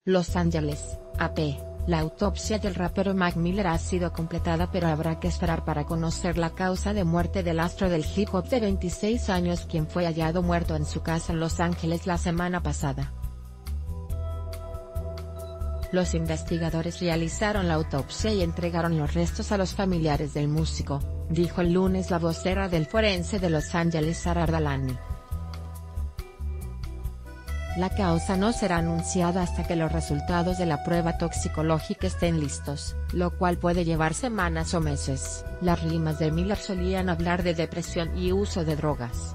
Los Ángeles, AP. La autopsia del rapero Mac Miller ha sido completada, pero habrá que esperar para conocer la causa de muerte del astro del hip hop de 26 años, quien fue hallado muerto en su casa en Los Ángeles la semana pasada. Los investigadores realizaron la autopsia y entregaron los restos a los familiares del músico, dijo el lunes la vocera del forense de Los Ángeles, Sara Ardalani. La causa no será anunciada hasta que los resultados de la prueba toxicológica estén listos, lo cual puede llevar semanas o meses. Las rimas de Miller solían hablar de depresión y uso de drogas.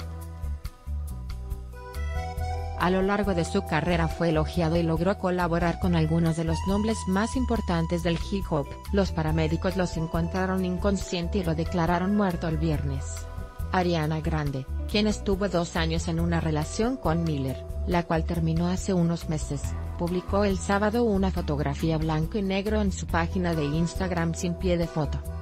A lo largo de su carrera fue elogiado y logró colaborar con algunos de los nombres más importantes del hip hop. Los paramédicos los encontraron inconsciente y lo declararon muerto el viernes. Ariana Grande, quien estuvo 2 años en una relación con Miller, la cual terminó hace unos meses, publicó el sábado una fotografía blanco y negro en su página de Instagram sin pie de foto.